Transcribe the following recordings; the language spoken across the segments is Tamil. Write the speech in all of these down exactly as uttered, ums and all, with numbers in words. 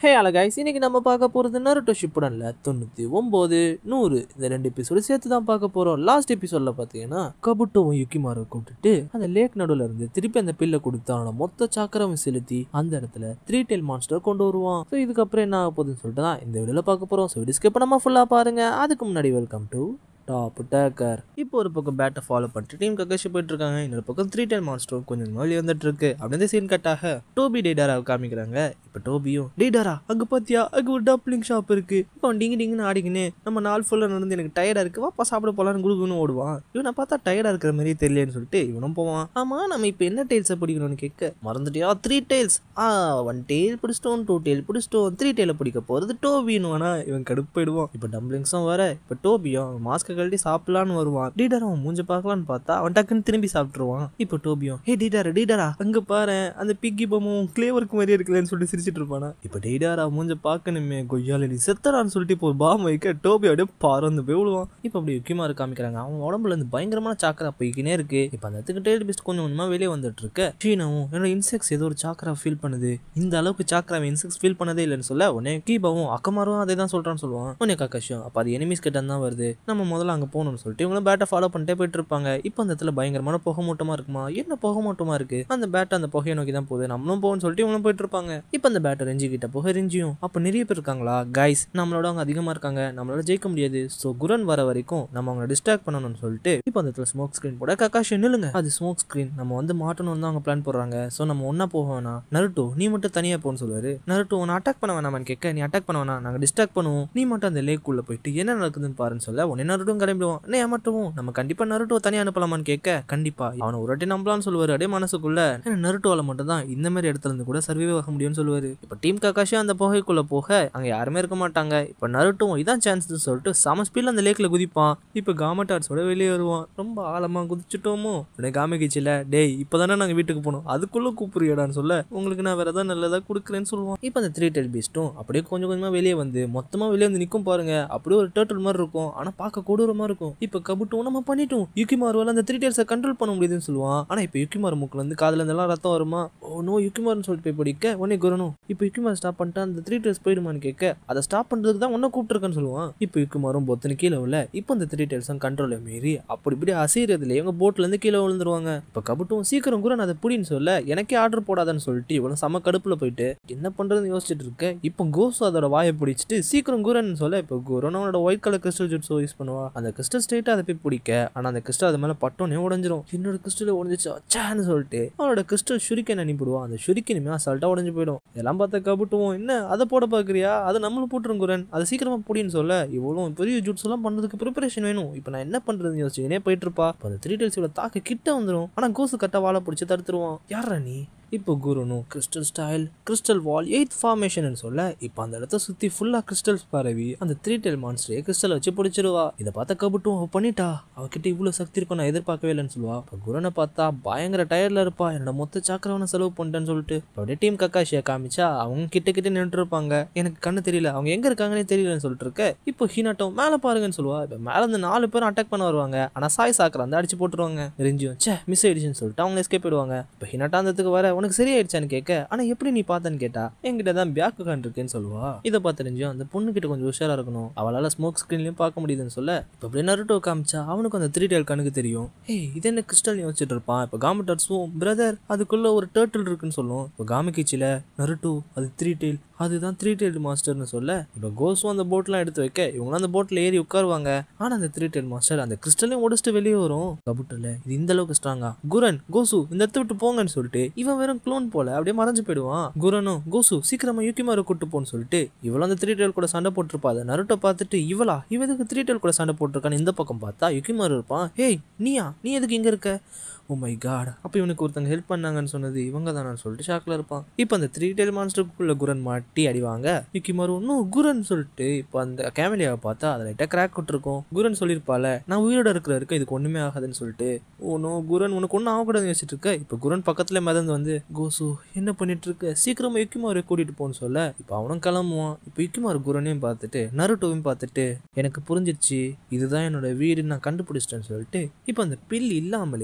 ஹே ஹலோ கைஸ், இன்னைக்கு நம்ம பார்க்க போகிறது நருட்டோ ஷிப்புடன்ல தொண்ணூற்றி ஒன்பது நூறு இந்த ரெண்டு எபிசோடு சேர்த்து தான் பார்க்க போகிறோம். லாஸ்ட் எபிசோடில் பார்த்தீங்கன்னா கபுட்டோவும் யுக்கிமாரை கூப்பிட்டுட்டு அந்த லேக் நடுவில் இருந்து திருப்பி அந்த பில்லை கொடுத்து அவனை மொத்த சாக்கரம் செலுத்தி அந்த இடத்துல த்ரீ டெயில் மான்ஸ்டர் கொண்டு வருவான். ஸோ இதுக்கப்புறம் என்ன ஆக போகுதுன்னு சொல்லிட்டு தான் இந்த வீடியோவில் பார்க்க போகிறோம். ஸோ வீடியோ ஸ்கிப் பண்ணாமல் ஃபுல்லாக பாருங்க. அதுக்கு முன்னாடி வெல்கம் டு டாப்புட்டக்கர். இப்போ ஒரு பக்கம் பேட்டை ஃபாலோ பண்ணிட்டு டீம் கக்கஷி போயிட்டு இருக்காங்க. இன்னொரு பக்கம் த்ரீ டெயில் மான்ஸ்டர் கொஞ்சம் வெளியே வந்துட்டு இருக்கு. அப்படின்னு சீன் கட்டாக டோபி டேடாராவை காமிக்கிறாங்க. இப்போ டோபியும் டேடாரா அங்கே பார்த்தியா, அங்கே ஒரு டப்ளிங் ஷாப் இருக்கு, இப்போ டிங்கு டிங்குன்னு ஆடிக்கின்னு நம்ம நாள் ஃபுல்லாக நடந்து எனக்கு டயர்டாக இருக்கு, வாப்பா சாப்பிட போகலான்னு குடுக்குன்னு ஓடுவான். இவனை பார்த்தா டயர்டாக இருக்கிற மாதிரியே தெரியலன்னு சொல்லிட்டு இவனும் போவான். ஆமாம், நம்ம இப்போ என்ன டெயில்ஸை பிடிக்கணும்னு கேட்க மறந்துட்டியா, த்ரீ டெயில்ஸ் ஆ ஒன் டெயில் பிடிச்சிட்டோம், டூ டெயில் பிடிச்சிட்டோம், த்ரீ டெயிலை பிடிக்க போகிறது டோபின்னு வேணா இவன் கடுப்பாயிடுவான். இப்போ டம்ப்ளிங்ஸும் வர இப்போ டோபியும் மாஸ்க் கழட்டி சாப்பிடலான்னு வருவான். டீடர் அவன் மூஞ்ச பார்க்கலான்னு பார்த்தா அவன் டக்குன்னு திரும்பி சாப்பிட்டுருவான். இப்போ டோபியும் ஹே டீடர் டீடரா அங்க பாரு அந்த பிக்கி பொம்மும் கிளேவருக்கு மாதிரியே இருக்குல்லன்னு சொல்லிட்டு சிரிச்சிட்டு இருப்பானா. இப்போ டீடரா மூஞ்ச பார்க்கணுமே கொய்யால நீ செத்தரான்னு சொல்லிட்டு இப்போ பாம் வைக்க டோபி அப்படியே பறந்து போய் விழுவான். இப்போ அப்படி யுக்கிமாரு காமிக்கிறாங்க. அவன் உடம்புல இருந்து பயங்கரமான சாக்கரா போய்க்கினே இருக்கு. இப்போ அந்த இடத்துக்கு டெயில் பிஸ்ட் கொஞ்சம் கொஞ்சமா வெளியே வந்துட்டு இருக்கு. சீனாவும் என்னோட இன்செக்ட்ஸ் ஏதோ ஒரு சாக்கரா ஃபீல் பண்ணுது, இந்த அளவுக்கு சாக்கரா இன்செக்ட்ஸ் ஃபீல் பண்ணதே இல்லைன்னு சொல்ல உடனே கீபாவும் அக்கமாரும் அதே தான் சொல்றான்னு சொல்லுவான். உடனே காக்காஷும் அப்ப அது எனிமீஸ் கிட்ட தான் வருது, நம்ம முதல்ல அங்க போகணும்னு சொல்லிட்டு இவங்களும் பேட்டை ஃபாலோ பண்ணிட்டே போயிட்டு இருப்பாங்க. இப்போ அந்த இடத்துல பயங்கரமான புகை மூட்டமா இருக்குமா, என்ன புகை மூட்டமா இருக்கு, அந்த பேட்டை அந்த புகையை நோக்கி தான் போகுது, நம்மளும் போகணும்னு சொல்லிட்டு இவங்களும் போயிட்டு இருப்பாங்க. இப்போ அந்த பேட்டை ரெஞ்சி கிட்ட புகை ரெஞ்சியும் அப்ப நிறைய பேர் இருக்காங்களா கைஸ், நம்மளோட அவங்க அதிகமா இருக்காங்க, நம்மளோட ஜெயிக்க முடியாது, ஸோ குரன் வர வரைக்கும் நம்ம அவங்களை டிஸ்ட்ராக்ட் பண்ணணும்னு சொல்லிட்டு இப்போ அந்த இடத்துல ஸ்மோக் ஸ்கிரீன் போட காக்காஷி நில்லுங்க, அது ஸ்மோக் ஸ்கிரீன், நம்ம வந்து மாட்டணும்னு தான் அவங்க பிளான் போடுறாங்க, ஸோ நம்ம ஒன்னா போக வேணாம், நருட்டோ நீ மட்டும் தனியா போன்னு சொல்லுவாரு. நருட்டோ உன்னை அட்டாக் பண்ண வேணாமான்னு கேட்க நீ அட்டாக் பண்ண வேணாம், நாங்க டிஸ்ட்ராக்ட் பண்ணுவோம், நீ மட்டும் அந்த லேக் உள்ள போயிட்டு என்ன நடக்குதுன்னு பாருன்னு சொல்ல உடனே நருட்டோ கிளம்பிடுவோம். என்ன மட்டும் நம்ம கண்டிப்பா நருட்டோ தனியா அனுப்பலாமான்னு கேட்க கண்டிப்பா அவனை ஒரு வாட்டி நம்பலான்னு சொல்லுவாரு. அப்படியே மனசுக்குள்ள நருட்டோல மட்டும் தான் இந்த மாதிரி இடத்துல இருந்து கூட சர்வைவ் ஆக முடியும்னு சொல்லுவாரு. இப்ப டீம் காக்காஷி அந்த புகைக்குள்ள போக அங்க யாருமே இருக்க மாட்டாங்க. இப்ப நருட்டோ இதான் சான்ஸ் சொல்லிட்டு சம ஸ்பீட்ல அந்த லேக்ல குதிப்பான். இப்ப காமட்டார்ஸோட வெளியே வருவான். ரொம்ப ஆழமா குதிச்சுட்டோமோ காமிக்கிச்சுல டேய் இப்பதானே நாங்க வீட்டுக்கு போனோம், அதுக்குள்ள கூப்பிடுறியடான்னு சொல்ல உங்களுக்கு நான் வேற ஏதாவது நல்லதா கொடுக்குறேன்னு சொல்லுவான். இப்ப அந்த த்ரீ டெயில் பீஸ்டும் அப்படியே கொஞ்சம் கொஞ்சமா வெளியே வந்து மொத்தமா வெளியே வந்து நிக்கும் பாருங்க. அப்படியே ஒரு டர்ட்டில் மாதிரி இருக்கும், ஆனா பார்க்க கொடூரமா இருக்கும். இப்ப கபுட்டும் நம்ம பண்ணிட்டோம், யுக்கிமாருவால அந்த த்ரீ டெயில்ஸை கண்ட்ரோல் பண்ண முடியுதுன்னு சொல்லுவான். ஆனா இப்ப யுக்கிமாரு மூக்குல இருந்து காதுல இருந்தெல்லாம் ரத்தம் வருமா. ஓ நோ யுக்கிமாருன்னு சொல்லிட்டு போய் படிக்க உடனே குரணும் இப்ப யுக்கிமார் ஸ்டாப் பண்ணிட்டு அந்த த்ரீ டெயில்ஸ் போயிடுமான்னு கேட்க அதை ஸ்டாப் பண்றதுக்கு தான் ஒன்னும் கூப்பிட்டுருக்கேன்னு சொல்லுவான். இப்ப யுக்கிமாரும் பொத்தனு கீழே உள்ள இப்போ அந்த த்ரீ டெயில்ஸும் கண்ட்ரோலை மீறி அப்படி இப்படி அசைறதுல இவங்க போட்ல இருந்து கீழே விழுந்துருவாங்க. இப்ப கபுட்டும் சீக்கிரம் குரன் அதை புடின்னு சொல்ல எனக்கே ஆர்டர் போடாதான்னு சொல்லிட்டு இவனும் சம கடுப்புல போயிட்டு என்ன பண்றதுன்னு யோசிச்சுட்டு இருக்க. இப்போ கோசு அதோட வாயை பிடிச்சிட்டு சீக்கிரம் குரன் சொல்ல இப்போ குரன் அவனோட ஒயிட் கலர் கிறிஸ்டல் ஜுட்ஸோ யூஸ் பண்ணுவா. அந்த கிறிஸ்டல் ஸ்ட்ரெயிட்டா அதை போய் பிடிக்க ஆனா அந்த கிறிஸ்டல் அது மேல பட்டோனே உடஞ்சிரும். என்னோட கிறிஸ்டல் உடஞ்சிச்சு அச்சான்னு சொல்லிட்டு அவனோட கிறிஸ்டல் ஷுரிக்கன் அனுப்பிடுவான். அந்த ஷுரிக்கனுமே அசால்ட்டா உடஞ்சு போயிடும். இதெல்லாம் பார்த்தா கபுட்டுவோம் என்ன அதை போட பாக்குறியா, அதை நம்மளும் போட்டுரும் குரன், அது சீக்கிரமா புடின்னு சொல்ல இவ்வளவு பெரிய ஜூட்ஸ் எல்லாம் பண்றதுக்கு ப்ரிப்பரேஷன் வேணும். இப்போ நான் என்ன பண்றதுன்னு யோசிச்சுனே போயிட்டு இருப்பா. அந்த த்ரீ டெயில்ஸோட தாக்க கிட்ட வந்துடும். ஆனா கோசு கட்ட வாழை பிடிச்சி தடுத்துருவான். யாரா நீ, இப்போ குருனும் crystal style crystal wall eight formation சொல்ல இப்போ அந்த இடத்த சுத்தி ஃபுல்லா கிறிஸ்டல்ஸ் பரவி அந்த த்ரீ டெயில் மான்ஸ்டரே கிறிஸ்டல் வச்சு பிடிச்சிருவா. இதை பார்த்தா கபுட்டும் அவ பண்ணிட்டா, அவகிட்ட இவ்வளவு சக்தி இருக்கும் நான் எதிர்பார்க்கவே இல்லைன்னு சொல்லுவா. இப்போ குரனை பார்த்தா பயங்கர டயர்ல இருப்பா, என்னோட மொத்த சாக்கரவனை செலவு பண்ணிட்டேன்னு சொல்லிட்டு அப்படியே டீம் கக்காஷியை காமிச்சா அவங்க கிட்ட கிட்ட நின்று இருப்பாங்க. எனக்கு கண்ணு தெரியல அவங்க எங்க இருக்காங்கன்னே தெரியலன்னு சொல்லிட்டு இருக்க. இப்போ ஹீனாட்டோ மேல பாருங்கன்னு சொல்லுவா. இப்போ மேல இருந்து நாலு பேரும் அட்டாக் பண்ண வருவாங்க. ஆனா சாய் சாக்கரை அந்த அடிச்சு போட்டுருவாங்க. ரெஞ்சியும் சே மிஸ் ஆயிடுச்சுன்னு சொல்லிட்டு அவங்க எஸ்கேப் போயிடுவாங்க. இப்போ ஹீனாட்டா அந்தத்துக்கு வர உனக்கு சரியாயிடுச்சான்னு கேட்க ஆனா எப்படி நீ பார்த்தன்னு கேட்டா என்கிட்ட தான் பியாக்கு கான் இருக்குன்னு சொல்லுவா. இதை பார்த்து தெரிஞ்சும் அந்த பொண்ணு கிட்ட கொஞ்சம் உஷாரா இருக்கணும், அவளால ஸ்மோக் ஸ்கிரீன்லயும் பார்க்க முடியுதுன்னு சொல்ல இப்போ அப்படியே நருட்டோ காமிச்சா அவனுக்கு அந்த த்ரீ டெயில் கண்ணுக்கு தெரியும். ஏய் இது என்ன கிறிஸ்டல் யோசிச்சுட்டு இருப்பான். இப்போ காமட்டர்ஸும் பிரதர் அதுக்குள்ள ஒரு டர்ட்டில் இருக்குன்னு சொல்லும். இப்போ காமிக்கிச்சில நருட்டோ அது த்ரீ டெயில், அதுதான் த்ரீ டெயில் மாஸ்டர்னு சொல்ல இப்போ கோசும் அந்த போட்லாம் எடுத்து வைக்க இவங்களும் அந்த போட்ல ஏறி உட்காருவாங்க. ஆனா அந்த த்ரீ டெயில் மாஸ்டர் அந்த கிறிஸ்டலையும் உடச்சிட்டு வெளியே வரும். கபுட்டல இது இந்த அளவுக்கு ஸ்ட்ராங்கா, குரன் கோசு இந்த இடத்த விட்டு போங்கன்னு சொல்லிட்டு இவன் வெறும் க்ளோன் போல அப்படியே மறைஞ்சு போயிடுவான். குரனும் கோசு சீக்கிரமா யுக்கிமாரை கூட்டு போன்னு சொல்லிட்டு இவளும் அந்த த்ரீ டெயில் கூட சண்டை போட்டுருப்பா. அதை நருட்டோ பார்த்துட்டு இவளா இவ எதுக்கு த்ரீ டெயில் கூட சண்டை போட்டிருக்கான்னு இந்த பக்கம் பார்த்தா யுக்கிமாரு இருப்பான். ஹேய் நீயா, நீ எதுக்கு இங்க இருக்க, ஓ மை காட் அப்போ இவனுக்கு ஒருத்தங்க ஹெல்ப் பண்ணாங்கன்னு சொன்னது இவங்க தானு சொல்லிட்டு ஷாக்ல இருப்பான். இப்போ அந்த த்ரீ டெயில் மான்ஸ்டருக்குள்ள குரன் மாட்டி அடிவாங்க. யுக்கிமாரு இன்னும் குரன் சொல்லிட்டு இப்போ அந்த கேமலியாவை பார்த்தா அதை லைட்டா கிராக் விட்டுருக்கும். குரன் சொல்லியிருப்பால நான் உயிரோட இருக்கிற இருக்க இதுக்கு ஒண்ணுமே ஆகாதுன்னு சொல்லிட்டு ஓனோ குரன் உனக்கு ஒன்னும் ஆகக்கூடாதுன்னு வச்சுட்டு இருக்க. இப்போ குரன் பக்கத்துல மிதந்து வந்து கோசு என்ன பண்ணிட்டு இருக்க, சீக்கிரமா யுக்கிமாரை கூட்டிட்டு போன்னு சொல்ல இப்போ அவனும் கிளம்புவான். இப்போ யுக்கிமாரு குரனையும் பார்த்துட்டு நருட்டோவையும் பார்த்துட்டு எனக்கு புரிஞ்சிருச்சு இதுதான் என்னோட வீடு நான் கண்டுபிடிச்சிட்டேன்னு சொல்லிட்டு இப்போ அந்த பில் இல்லாமலே அவன் உடம்பு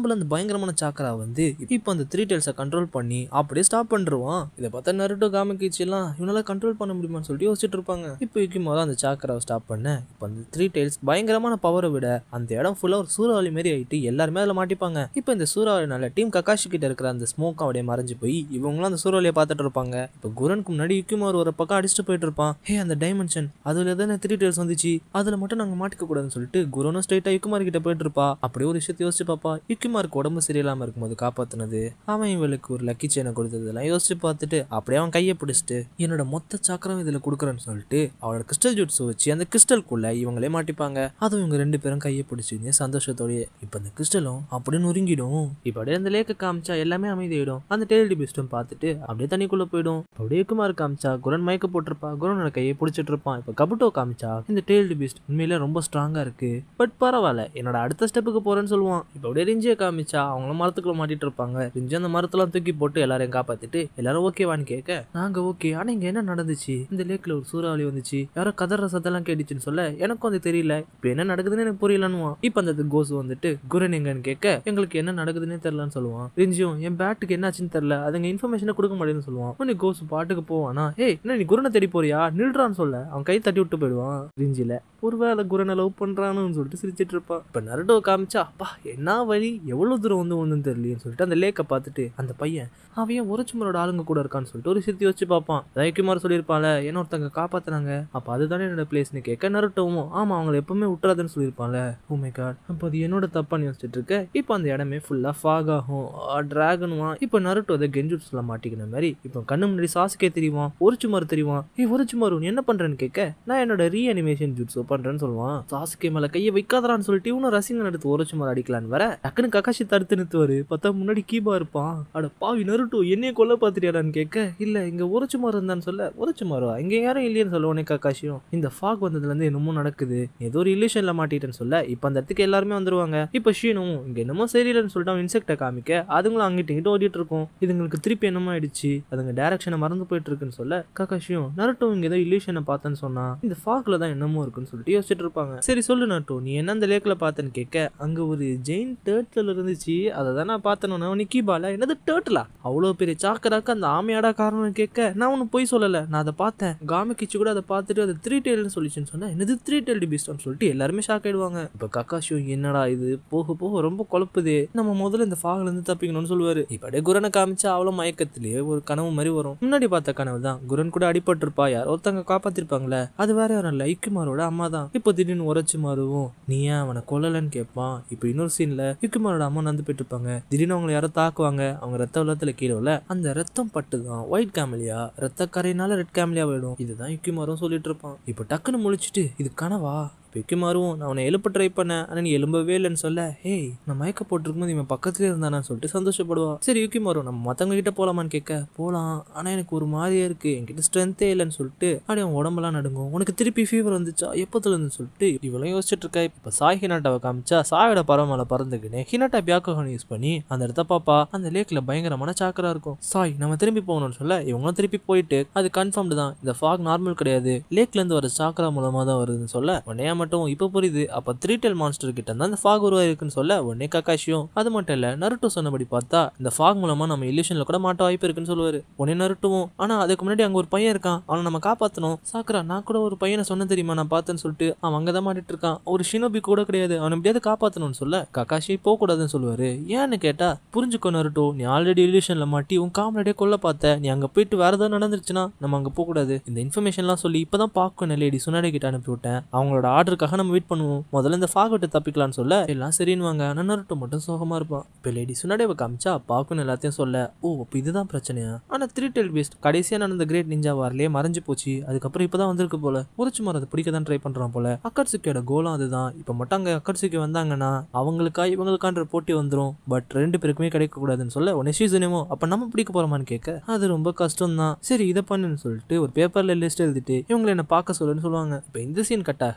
உடம்புல அந்த பயங்கரமான சாக்கரா வந்து இப்போ அந்த த்ரீ டெயில்ஸை கண்ட்ரோல் பண்ணி அப்படியே ஸ்டாப் பண்ணிடுவான். இதை பார்த்தா நருட்டோ காமிக்கிச்சு எல்லாம் இவனால கண்ட்ரோல் பண்ண முடியுமான்னு சொல்லிட்டு யோசிச்சுட்டு இருப்பாங்க. இப்போ யுக்கிமாரா அந்த சாக்கராவை ஸ்டாப் பண்ண இப்போ அந்த த்ரீ டெயில்ஸ் பயங்கரமான பவரை விட அந்த இடம் ஃபுல்லா ஒரு சூறாவளி மாதிரி ஆயிட்டு எல்லாருமே அதில் மாட்டிப்பாங்க. இப்போ இந்த சூறாவளினால டீம் கக்காஷி கிட்ட இருக்கிற அந்த ஸ்மோக் அப்படியே மறைஞ்சு போய் இவங்களும் அந்த சூறாவளியை பார்த்துட்டு இருப்பாங்க. இப்போ குரனுக்கு முன்னாடி யுக்கிமாரு ஒரு பக்கம் அடிச்சுட்டு போயிட்டு இருப்பான். ஹே அந்த டைமென்ஷன் அதுல தானே த்ரீ டெயில்ஸ் வந்துச்சு, அதுல மட்டும் நாங்க மாட்டிக்க கூடாதுன்னு சொல்லிட்டு குரனும் ஸ்ட்ரைட்டா யுக்கிமார் கிட்ட போயிட்டு இருப்பா. அப்படியே ஒரு விஷயத்தை யோசிச்சு பாப்பா. யுக்கிமாருக்கு உடம்பு சரியில்லாம இருக்கும்போது காப்பாத்தினது, அவன் இவளுக்கு ஒரு லக்கி செயினை கொடுத்ததெல்லாம் யோசிச்சு பார்த்துட்டு அப்படியே அவன் கையை பிடிச்சிட்டு என்னோட மொத்த சாக்கரம் இதுல கொடுக்குறேன்னு சொல்லிட்டு அவளோட கிறிஸ்டல் ஜூட்ஸை வச்சு அந்த கிறிஸ்டலுக்குள்ள இவங்களே மாட்டிப்பாங்க. அதுவும் இவங்க ரெண்டு பேரும் கையை பிடிச்சிருந்து சந்தோஷத்தோடய இப்ப அந்த கிறிஸ்டலும் அப்படியே நொறுங்கிடும். இப்ப அப்படியே அந்த லேக்க காமிச்சா எல்லாமே அமைதியிடும். அந்த டெய்லி பிஸ்டும் பார்த்துட்டு அப்படியே தண்ணிக்குள்ள போயிடும். அப்படியே யுக்கிமார் காமிச்சா குரன் மயக்க போட்டிருப்பா, குரனோட கையை பிடிச்சிட்டு இருப்பான். இப்ப கபுட்டோ காமிச்சா இந்த டெய்லி பிஸ்ட் உண்மையில ரொம்ப ஸ்ட்ராங்கா இருக்கு, பட் பரவாயில்ல என்னோட அடுத்த ஸ்டெப்புக்கு போறேன்னு சொல்லுவான். இப்ப அப்படியே ரிஞ்சியை காமிச்சா அவங்கள மரத்துக்குள்ள மாட்டிட்டு இருப்பாங்க. ரிஞ்சி அந்த மரத்தெல்லாம் தூக்கி போட்டு எல்லாரையும் காப்பாத்திட்டு எல்லாரும் ஓகேவான்னு கேட்க நாங்க ஓகே, ஆனா இங்க என்ன நடந்துச்சு, இந்த லேக்ல ஒரு சூறாவளி வந்துச்சு, யாரோ கதற சத்தெல்லாம் கேட்டுச்சுன்னு சொல்ல எனக்கும் அது தெரியல, இப்ப என்ன நடக்குதுன்னு எனக்கு புரியலன்னு. இப்ப அந்த கோசு வந்துட்டு குரன் எங்கன்னு கேட்க எங்களுக்கு என்ன நடக்குதுன்னே தெரியலன்னு சொல்லுவான். ரிஞ்சியும் என் பேட்டுக்கு என்னாச்சுன்னு தெரியல, அதுங்க இன்ஃபர்மேஷனை கொடுக்க மாட்டேன்னு சொல்லுவான். உன்னை கோசு பாட்டுக்கு போவானா, ஏய் என்ன நீ குரனை தேடி போறியா நில்றான்னு சொல்ல அவன் கை தட்டி விட்டு போயிடுவான். ரிஞ்சில ஒருவேளை குரனை லவ் பண்றான்னு சொல்லிட்டு சிரிச்சிட்டு இருப்பான். இப்ப நருட்டோ காமிச்சா அப்பா என்ன வழி எவ்வளவு தூரம் வந்து ஒண்ணுன்னு தெரியலன்னு சொல்லிட்டு அந்த லேக்க பார்த்துட்டு அந்த பையன் அவன் ஒருச்சுமரோட ஆளுங்க கூட இருக்கான்னு சொல்லிட்டு ஒரு சித்தி வச்சு பார்ப்பான். யுக்கிமார் சொல்லியிருப்பான்ல என்ன ஒருத்தங்க காப்பாத்தினாங்க, அப்ப அதுதானே என்னோட பிளேஸ்னு கேட்க நருட்டோவும் ஆமா அவங்களை எப்பவுமே விட்டுறாதுன்னு சொல்லியிருப்பான்ல. ஓ மை காட், அப்போ அது என்னோட தப்பான்னு யோசிச்சுட்டு இருக்க இப்போ அந்த இடமே ஃபுல்லா ஃபாக் ஆகும், டிராகனுவான். இப்போ நருட்டோ அதை கெஞ்சுட்ஸ்ல மாட்டிக்கிற மாதிரி இப்போ கண்ணு முன்னாடி சாசுக்கே தெரியுவான், ஒருச்சுமார் தெரியுவான். ஏ ஒருச்சுமார் நீ என்ன பண்றேன்னு கேட்க நான் என்னோட ரீ அனிமேஷன் ஜூட்ஸோ பண்றேன்னு சொல்லுவான். சாசுக்கே மேல கையை வைக்காதரான்னு சொல்லிட்டு இவனும் ரசிகன் எடுத்து ஒருச்சுமார் அடிக்கலான்னு வர டக்குன்னு கக்காஷி தடுத்து நிறுத்துவாரு. பார்த்தா முன்னாடி கீபா இருப்பான். அட பாவி நருட்டோ என்னைய கொல்ல பாத்துட்டியாடான்னு கேட்க இல்ல இங்க ஒருச்சுமார் இருந்தான்னு சொல்ல ஒருச்சுமாரா இங்க யாரும் இல்லையன்னு சொல்லுவோனே கக்காஷியும். இந்த ஃபாக் வந்ததுல இருந்து என்னமோ நடக்குது, ஏதோ ஒரு இல்யூஷன்ல மாட்டிட்டேன்னு சொல்ல இப்ப அந்த இடத்துக்கு எல்லாருமே வந்துருவாங்க. இப்ப ஷீனும் இங்க என்னமோ சரியில்லைன்னு சொல்லிட்டு அவன் இன்செக்டை காமிக்க அதுங்களும் அங்கிட்ட இங்கிட்ட ஓடிட்டு இருக்கும். இதுங்களுக்கு திருப்பி என்னமோ ஆயிடுச்சு, அதுங்க டைரக்ஷனை மறந்து போயிட்டு இருக்குன்னு சொல்ல கக்காஷியும் நருட்டோ இங்க ஏதோ இல்யூஷனை பார்த்தேன்னு சொன்னா இந்த ஃபாக்ல தான் என்னமோ இருக்குன்னு சொல்லிட்டு யோசிச்சுட்டு இருப்பாங்க. சரி சொல்லு நருட்டோ நீ என்ன அந்த லேக்ல பார்த்தேன்னு கேட்க அங்க ஒரு ஜெயின் டர்ட்டில் இருந்துச்சு, அதை தான் நான் பார்த்தேன்னு நிக்கிபால என்னது டர்ட்டிலா அவ்வளவு பெரிய சாக்கராக்கு அந்த ஆமையாடா காரணம்னு கேட்க நான் ஒன்னும் போய் சொல்லல, நான் அதை பார்த்தேன், காமிக்கிச்சு கூட அதை பார்த்துட்டு அது த்ரீ டெயில்னு சொல்லிச்சுன்னு சொன்னா என்னது த்ரீ டெயில்டு பீஸ்ட்னு சொல்லிட்டு எல்லாருமே ஷாக் ஆயிடுவாங்க. இப்ப கக்காஷியோ என்னடா இது போக போக ரொம்ப குழப்புது, நம்ம முதல்ல இந்த ஃபாக்ல இருந்து தப்பிக்கணும்னு சொல்லுவாரு. இப்ப அப்படியே குரனை காமிச்சா அவ்வளவு மயக்கத்திலேயே ஒரு கனவு மாதிரி வரும். முன்னாடி பார்த்த கனவு தான், குரன் கூட அடிபட்டு இருப்பா, யாரோ ஒருத்தங்க காப்பாத்திருப்பாங்களே, அது வேற யாரும் இல்ல யுக்கிமாரோட அம்மா தான். இப்போ திடீர்னு உரைச்சு மாறுவோம், நீ ஏன் அவனை கொல்லலன்னு கேட்பான். இப்போ இன்னொரு சீன்ல யுக்கிமாரோட அம்மா நடந்து போயிட்டு இருப்பாங்க, திடீர்னு அவங்களை யாரோ தாக்குவாங்க, அவங்க ரத்த வெள்ளத்துல கீழே உள்ள அந்த ரத்தம் பட்டுதான் ஒயிட் கேமலியா ரத்த கரையினால ரெட் கேமலியா போயிடும். இதுதான் யுக்கிமாரும் சொல்லிட்டு இருப்பான். இப்போ டக்குன்னு முழிச்சிட்டு இது கனவா, யுக்கிமாரும் நான் அவனை எழுப்ப ட்ரை பண்ண ஆனா நீ எழும்பவே இல்லைன்னு சொல்ல ஹேய் நான் மயக்க போட்டிருக்கும்போது இவன் பக்கத்துல இருந்தானான்னு சொல்லிட்டு சந்தோஷப்படுவா. சரி யுக்கிமாரும் நம்ம மத்தவங்க கிட்ட போலாமான்னு கேட்க போலாம், ஆனா எனக்கு ஒரு மாதிரியா இருக்கு, என்கிட்ட ஸ்ட்ரென்த்தே இல்லைன்னு சொல்லிட்டு அப்படியே அவன் உடம்பெல்லாம் நடுங்கும். உனக்கு திருப்பி ஃபீவர் வந்துச்சா எப்பத்துல இருந்து சொல்லிட்டு இவளையும் யோசிச்சுட்டு இருக்கா. இப்ப சாய் ஹினாட்டாவை காமிச்சா சாயோட பரவமலை பறந்துக்குன்னு ஹினாட்டா பியாக்கோகன் யூஸ் பண்ணி அந்த இடத்த பாப்பா. அந்த லேக்ல பயங்கரமான சாக்கரா இருக்கும். சாய் நம்ம திரும்பி போகணும்னு சொல்ல இவங்களும் திருப்பி போயிட்டு அது கன்ஃபார்ம்டு தான், இந்த ஃபாக் நார்மல் கிடையாது, லேக்ல இருந்து வர சாக்கரா மூலமா தான் வருதுன்னு சொல்ல உடனே மட்டும் இப்ப புரியுது, அப்ப த்ரீ டெயில் மான்ஸ்டர் கிட்ட இருந்தா இந்த ஃபாக் உருவாயிருக்குன்னு சொல்ல உடனே கக்காஷியும் அது மட்டும் இல்ல நருட்டோ சொன்னபடி பார்த்தா இந்த ஃபாக் மூலமா நம்ம இல்யூஷன்ல கூட மாட்ட வாய்ப்பு இருக்குன்னு சொல்லுவாரு. உடனே நருட்டோவும் ஆனா அதுக்கு முன்னாடி அங்க ஒரு பையன் இருக்கான், அவனை நம்ம காப்பாத்தணும். சாக்குரா நான் கூட ஒரு பையனை சொன்ன தெரியுமா நான் பார்த்தேன்னு சொல்லிட்டு அவன் அங்கதான் மாட்டிட்டு இருக்கான், ஒரு ஷினோபி கூட கிடையாது, அவனை எப்படியாவது காப்பாத்தணும்னு சொல்ல கக்காஷி போக கூடாதுன்னு சொல்லுவாரு. ஏன்னு கேட்டா புரிஞ்சுக்கோ நருட்டோ நீ ஆல்ரெடி இல்யூஷன்ல மாட்டி உன் காமெடியே கொல்ல பார்த்த, நீ அங்க போயிட்டு வேற ஏதாவது நடந்துருச்சுன்னா நம்ம அங்க போக கூடாது, இந்த இன்ஃபர்மேஷன் எல்லாம் சொல்லி இப்பதான் பாக்கணும் லேடி சுனாடி கிட்ட அனுப்பி விட்டேன், அவங்களோட ஆர்டருக்காக நம்ம வெயிட் பண்ணுவோம், முதல்ல இந்த ஃபாக் விட்டு தப்பிக்கலாம்னு சொல்ல எல்லாம் சரின்னுவாங்க. ஆனா நருட்டோ மட்டும் சோகமா இருப்பான். இப்ப லேடி சுனாடேவை காமிச்சா பாக்குன்னு எல்லாத்தையும் சொல்ல ஓ அப்ப இதுதான் பிரச்சனையா, ஆனா த்ரீ டெயில் பீஸ்ட் கடைசியா நடந்த கிரேட் நிஞ்சா வார்லயே மறைஞ்சு போச்சு, அதுக்கப்புறம் இப்பதான் வந்திருக்கு போல, உரிச்சு மரத்தை பிடிக்க தான் ட்ரை பண்றான் போல. அக்கட்சுக்கியோட கோலம் அதுதான், இப்ப மட்டும் அங்க அக்கட்சுக்கி வந்தாங்கன்னா அவங்களுக்கா இவங்களுக்கான்ற போட்டி வந்துரும், பட் ரெண்டு பேருக்குமே கிடைக்க கூடாதுன்னு சொல்ல உடனே ஷீசனமோ அப்ப நம்ம பிடிக்க போறோமான்னு கேட்க அது ரொம்ப கஷ்டம் தான், சரி இதை பண்ணுன்னு சொல்லிட்டு ஒரு பேப்பர்ல லிஸ்ட் எழுதிட்டு இவங்களை என்ன பார்க்க சொல்லுன்னு சொல்லுவாங்க. இப்ப இந்த சீன் கட்டாக ஈனோ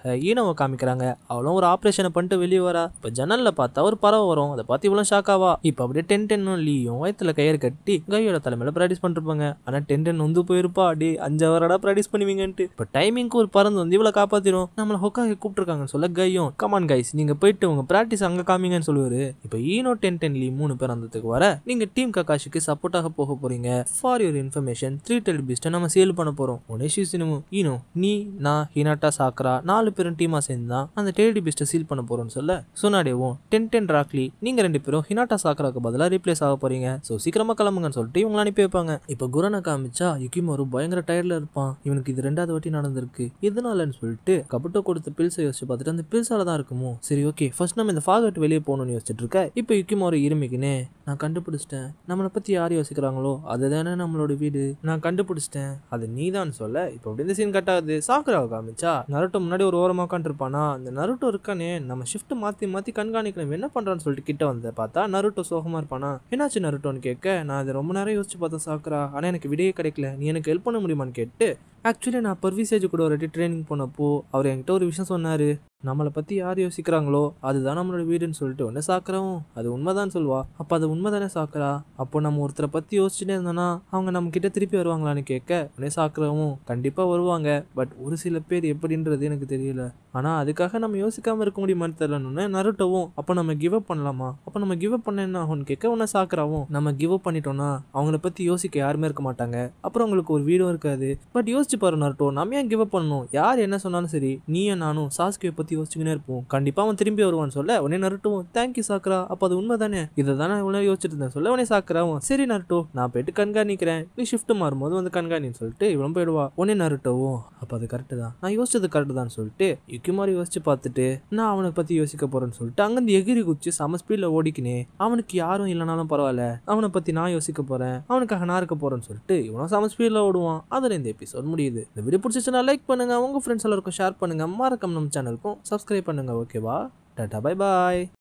ஹீரோவை காமிக்கிறாங்க. அவளும் ஒரு ஆபரேஷனை பண்ணிட்டு வெளியே வரா. இப்ப ஜன்னல்ல பார்த்தா ஒரு பறவை வரும். அதை பார்த்து இவ்வளவு ஷாக்காவா. இப்ப அப்படியே டென் டென்னும் லீயும் வயிற்றுல கயிறு கட்டி கையோட தலைமையில ப்ராக்டிஸ் பண்ணிருப்பாங்க. ஆனா டென் டென் வந்து போயிருப்பா. அடி அஞ்சு வரடா ப்ராக்டிஸ் பண்ணுவீங்கன்ட்டு. இப்ப டைமிங்க்கு ஒரு பறந்து வந்து இவ்வளவு காப்பாத்திரும். நம்மள ஹொக்காகே கூப்பிட்டுருக்காங்கன்னு சொல்ல கையும் கமான் கைஸ் நீங்க போயிட்டு உங்க பிராக்டிஸ் அங்க காமிங்கன்னு சொல்லுவாரு. இப்ப ஈனோ டென் டென் லீ மூணு பேர் அந்ததுக்கு வர நீங்க டீம் ககாஷிக்கு சப்போர்ட்டாக போக போறீங்க. For your information three tail பீஸ்ட்டை நம்ம சேல் பண்ண போறோம். உனேஷி சினிமு ஈனோ நீ நான் ஹினாட்டா சாக்ரா நாலு பேரும் டீமா சேர்ந்து தான் அந்த டெய்லி பீஸ்ட்டை சீல் பண்ண போறோம்னு சொல்ல சொன்னாடேவும் டென் டென் ராக்லி நீங்க ரெண்டு பேரும் ஹினாட்டா சாக்ராக்கு பதிலாக ரீப்ளேஸ் ஆக போறீங்க. சோ சீக்கிரமா கிளம்புங்கன்னு சொல்லிட்டு இவங்க அனுப்பி வைப்பாங்க. இப்ப குரனை காமிச்சா யுகிமாரு பயங்கர டயர்ட்ல இருப்பான். இவனுக்கு இது ரெண்டாவது வாட்டி நடந்திருக்கு. எதனாலன்னு சொல்லிட்டு கபுட்டோ கொடுத்த பில்ஸை யோசிச்சு பார்த்துட்டு அந்த பில்ஸால தான் இருக்குமோ. சரி ஓகே ஃபர்ஸ்ட் நம்ம இந்த ஃபாகட் வெளியே போகணும்னு யோசிச்சுட்டு இருக்க. இப்ப யுகிமாரு இருமிக்குனே நான் கண்டுபிடிச்சிட்டேன். நம்மளை பத்தி யார் யோசிக்கிறாங்களோ அதுதானே நம்மளோட வீடு. நான் கண்டுபிடிச்சிட்டேன் அது நீதான் சொல்ல. இப்ப அப்படி இந்த சீன் கட் ஆகுது. சாக்குராவை காமிச்சா நருட்டோ முன்னாடி ஒரு ஓரமா உட்காந்துருப்பானா. அந்த நருட்டோ இருக்கானே நம்ம ஷிஃப்ட் மாத்தி மாத்தி கண்காணிக்கணும் என்ன பண்றான்னு சொல்லிட்டு கிட்ட வந்த பார்த்தா நருட்டோ சோகமா இருப்பானா. என்னாச்சு நருட்டோன்னு கேட்க நான் அதை ரொம்ப நேரம் யோசிச்சு பார்த்தேன் சாக்குரா. ஆனா எனக்கு விடையே கிடைக்கல. நீ எனக்கு ஹெல்ப் பண்ண முடியுமான்னு கேட்டு ஆக்சுவலி நான் பர்வீசேஜ் கூட ஒரு ட்ரைனிங் போனப்போ அவர் என்கிட்ட ஒரு விஷயம் சொன்னாரு. நம்மளை பத்தி யார் யோசிக்கிறாங்களோ அதுதான் நம்மளோட வீடுன்னு சொல்லிட்டு ஒன்னு சாக்குறோம். அது உண்மைதான் சொல்வா. அப்ப அது உண்மைதானே சாக்குறா. அப்போ நம்ம ஒருத்தரை பத்தி யோசிச்சுட்டே இருந்தோம்னா அவங்க நம்ம கிட்ட திருப்பி வருவாங்களான்னு கேட்க உடனே சாக்குறவும் கண்டிப்பா வருவாங்க. பட் ஒரு சில பேர் எப்படின்றது எனக்கு தெரியல. ஆனா அதுக்காக நம்ம யோசிக்காம இருக்க முடியுமான்னு தெரியலன்னு நருட்டோவும் அப்ப நம்ம கிவ் அப் பண்ணலாமா. அப்ப நம்ம கிவ் அப் பண்ண என்ன ஆகும்னு கேட்க உன்ன சாக்குறாவும் நம்ம கிவ் அப் பண்ணிட்டோம்னா அவங்கள பத்தி யோசிக்க யாருமே இருக்க மாட்டாங்க. அப்புறம் உங்களுக்கு ஒரு வீடும் இருக்காது. பட் யோசிச்சு பாரு நருட்டோ நம்ம ஏன் கிவ் அப் பண்ணணும். யார் என்ன சொன்னாலும் சரி நீயும் நானும் சாஸ்கியை பத்தி யோசிச்சுக்கினே இருப்போம். கண்டிப்பா அவன் திரும்பி வருவான்னு சொல்ல உடனே நருட்டோவும் தேங்க்யூ சாக்குரா. அப்ப அது உண்மை தானே. இதை தானே இவ்வளவு யோசிச்சுட்டு இருந்தேன் சொல்ல உடனே சாக்குறாவும் சரி நருட்டோ நான் போயிட்டு கண்காணிக்கிறேன். நீ ஷிஃப்ட் மாறும்போது வந்து கண்காணின்னு சொல்லிட்டு இவளும் போயிடுவா. உடனே நருட்டோவும் அப்ப அது கரெக்ட் தான். நான் யோசிச்சது கரெக்ட் தான் சொல்லிட்டு யுகிமாரி யோசிச்சு பார்த்துட்டு நான் அவனை பத்தி யோசிக்க போறேன்னு சொல்லிட்டு அங்கிருந்து எகிரி குச்சி சம ஸ்பீட்ல ஓடிக்கினே அவனுக்கு யாரும் இல்லைனாலும் பரவாயில்ல அவனை பத்தி நான் யோசிக்க போறேன் அவனுக்காக நான் இருக்க போறேன்னு சொல்லிட்டு இவனும் சம ஸ்பீட்ல ஓடுவான். அதுல இந்த எபிசோட் முடியுது. இந்த வீடியோ பிடிச்சிச்சுன்னா லைக் பண்ணுங்க. உங்க ஃப்ரெண்ட்ஸ் எல்லாருக்கும் ஷேர் பண்ணுங்க. மறக்காம நம்ம சேனலுக்கும் சப்ஸ்கிரைப் பண்ணுங்க. ஓகேவா டாடா பை பாய்.